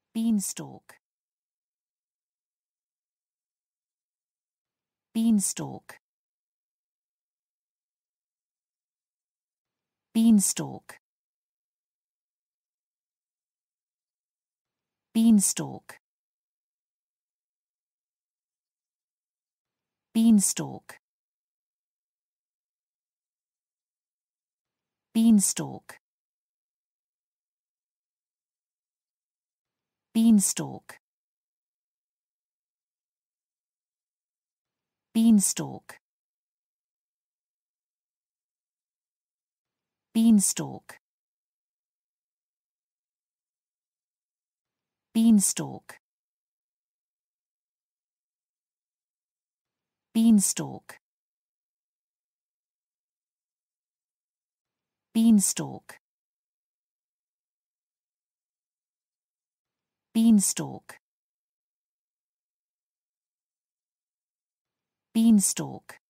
beanstalk, beanstalk, beanstalk, beanstalk, beanstalk, beanstalk, beanstalk, beanstalk, beanstalk, beanstalk, beanstalk, beanstalk, beanstalk, beanstalk,